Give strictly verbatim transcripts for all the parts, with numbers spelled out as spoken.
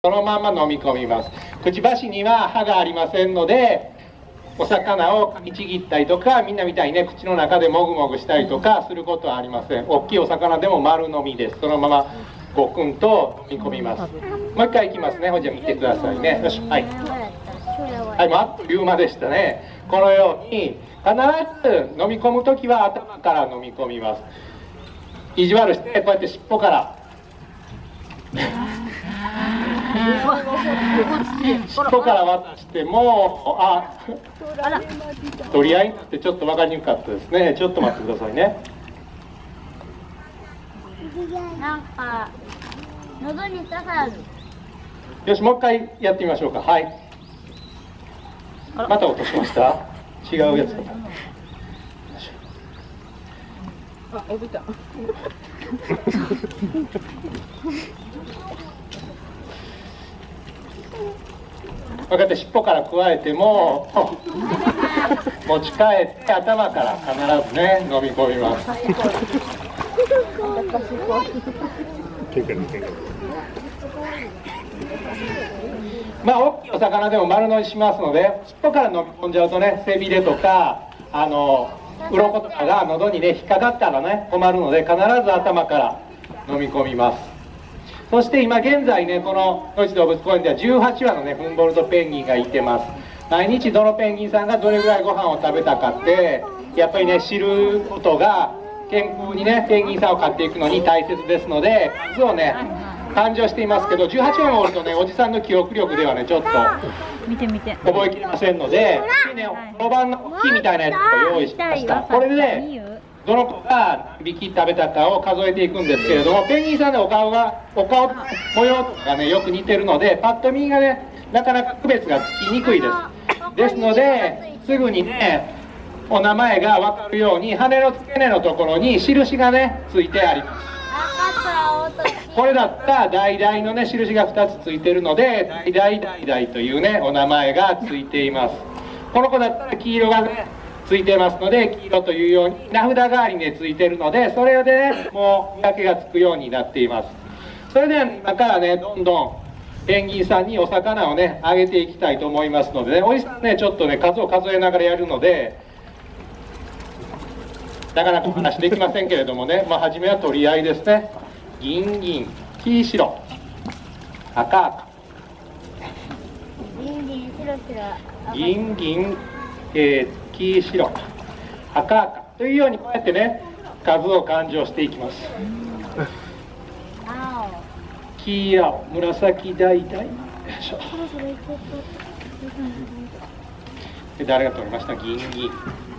そのまま飲み込みます。くちばしには歯がありませんので、お魚を噛みちぎったりとか、みんなみたいにね口の中でもぐもぐしたりとかすることはありません。大きいお魚でも丸飲みです。そのままごくんと飲み込みます。もう一回いきますね。ほいじゃあ見てくださいね。よし、はい、はい、もうあっという間でしたね。このように必ず飲み込むときは頭から飲み込みます。意地悪してこうやって尻尾から尻尾から渡しても、あ、取り合いになってちょっと分かりにくかったですね。ちょっと待ってくださいね。 なんか喉に刺さる。 よし、もう一回やってみましょうか。はい。また落としました。違うやつだ。 あ、落ちた。 こうやって尻尾から加えても持ち帰って頭から必ずね飲み込みます。まあ大きいお魚でも丸飲みしますので、尻尾から飲み込んじゃうとね、背びれとかあの鱗とかが喉にね引っかかったらね困るので、必ず頭から飲み込みます。そして今現在ね、この野市動物公園ではじゅうはちわのねフンボルトペンギンがいてます。毎日どのペンギンさんがどれぐらいご飯を食べたかってやっぱりね知ることが健康にねペンギンさんを飼っていくのに大切ですので、数をね誕生していますけど、じゅうはちわもおるとねおじさんの記憶力ではねちょっと見て見て覚えきれませんので、ねろばんの大きいみたいなやつを用意しました。これでどの子が何匹食べたかを数えていくんですけれども、ペンギンさんのお顔がお顔模様とかがねよく似てるので、パッと見がねなかなか区別がつきにくいです。ですのですぐにねお名前が分かるように羽の付け根のところに印がねついてあります。これだったら代々のね印がふたつついてるので、代々代々というねお名前がついています。この子だったら黄色がねついてますので、黄色というように名札代わりに、ね、ついてるので、それでねもう見分けがつくようになっています。それでは、ね、今からねどんどんペンギンさんにお魚をねあげていきたいと思いますのでね、おじさんねちょっとね数を数えながらやるのでなかなか話できませんけれどもね、まあ、初めは取り合いですね。銀銀黄白赤赤銀銀白白銀銀、えー黄白赤赤というようにこうやってね数を勘定していきます。 青黄青紫橙、よいしょ。で誰が取りました？銀銀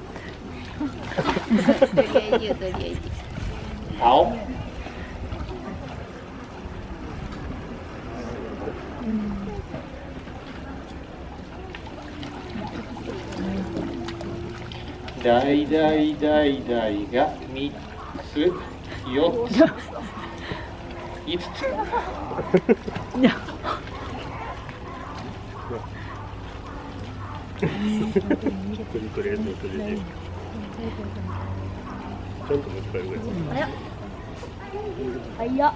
青大大大大がみっつよっついつつ早っ。